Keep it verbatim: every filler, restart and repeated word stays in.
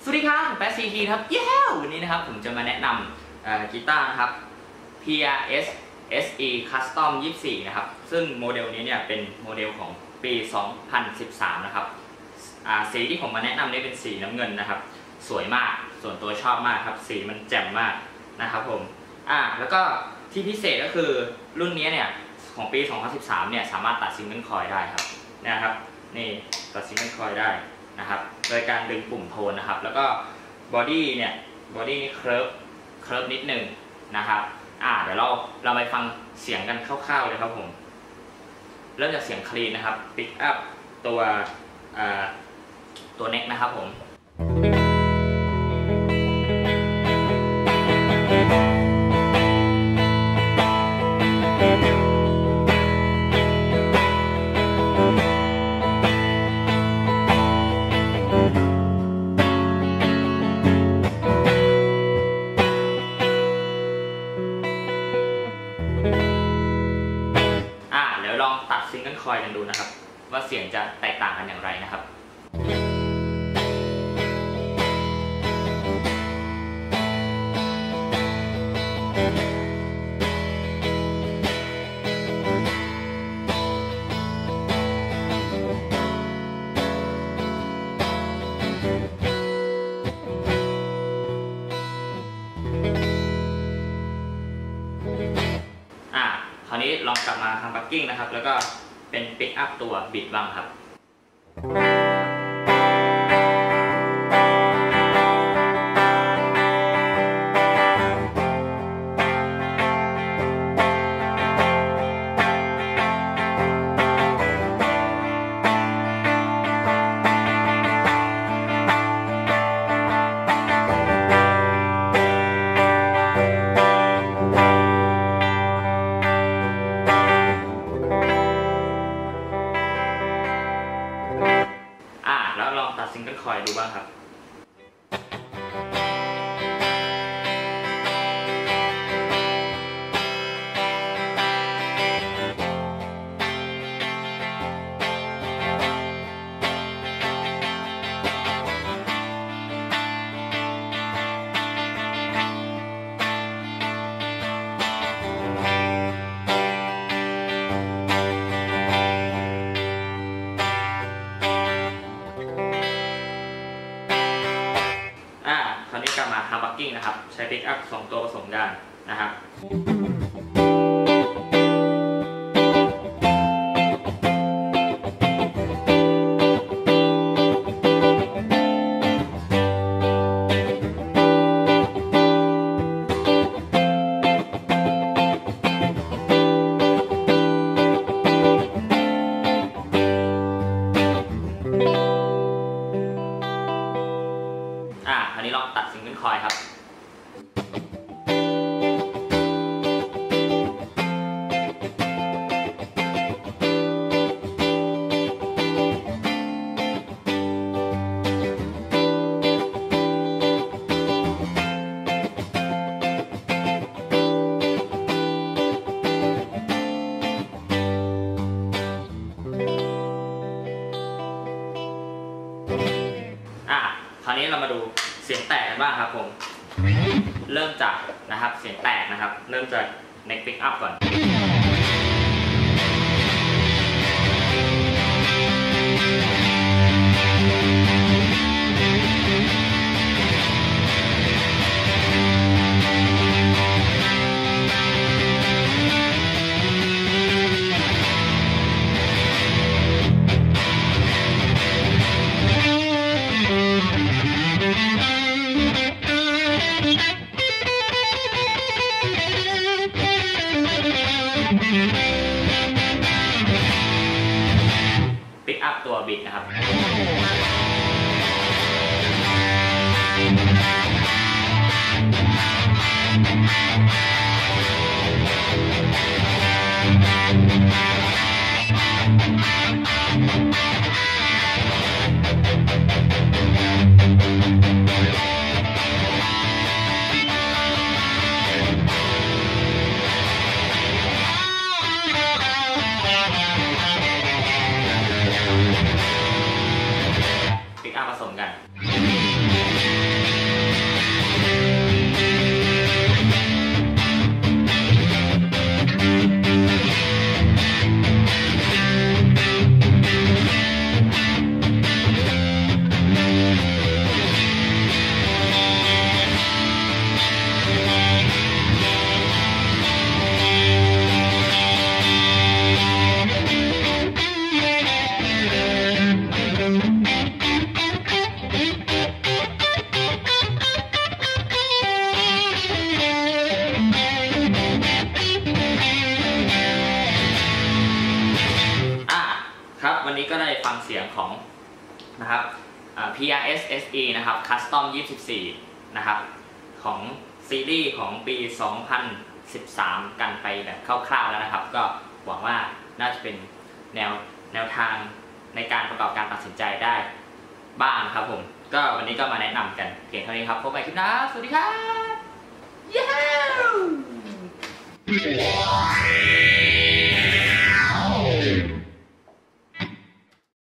สวัสดีครับผมแป๊ะซีทีครับเย้วันนี้นะครับผมจะมาแนะนำกีตาร์นะครับ พี อาร์ เอส เอส อี Custom ยี่สิบสี่นะครับซึ่งโมเดลนี้เนี่ยเป็นโมเดลของปี สองพันสิบสาม นะครับสีที่ผมมาแนะนำนี่เป็นสีน้ำเงินนะครับสวยมากส่วนตัวชอบมากครับสีมันแจ่มมากนะครับผมอ่าแล้วก็ที่พิเศษก็คือรุ่นนี้เนี่ยของปี สองพันสิบสาม เนี่ยสามารถตัดซิงเกิลคอยได้ครับนะครับนี่ตัดซิงเกิลคอยได้นะครับโดยการดึงปุ่มโทนนะครับแล้วก็บอดี้เนี่ยบอดี้นี่เคิร์ฟเคิร์ฟนิดหนึ่งนะครับอ่าเดี๋ยวเราเราไปฟังเสียงกันคร่าวๆเลยครับผมเริ่มจากเสียงคลีนนะครับปิกอัพตัวตัวเน็กนะครับผมลองตัดซิงเกิลคอยกันดูนะครับว่าเสียงจะแตกต่างกันอย่างไรนะครับคราวนี้ลองกลับมาทำบัคกิ้งนะครับแล้วก็เป็นปิกอัพตัวบิดบ้างครับแล้วลองตัดซิงเกิลคอยดูบ้างครับคราวนี้กลับมาทำบัคกิ้งนะครับใช้ปิกอัพสองตัวผสมกันนะครับอันนี้ลองตัดซิงเกิลคอยครับอ่ะคราวนี้เรามาดูเสียงแตกกันบ้างครับผมเริ่มจากนะครับเสียงแตกนะครับเริ่มจาก neck pick up ก่อนปิกอัพตัวบิดนะครับปิกอัพผสมกันฟังเสียงของนะครับ พี อาร์ เอส เอส อี นะครับ Custom ยี่สิบสี่นะครับของซีรีส์ของปี สองพันสิบสาม กันไปแบบคร่าวๆแล้วนะครับก็หวังว่าน่าจะเป็นแนวแนวทางในการประกอบการตัดสินใจได้บ้างครับผมก็วันนี้ก็มาแนะนำกันเพียงเท่านี้ครับพบกันคลิปหน้าสวัสดีครับ Yeah!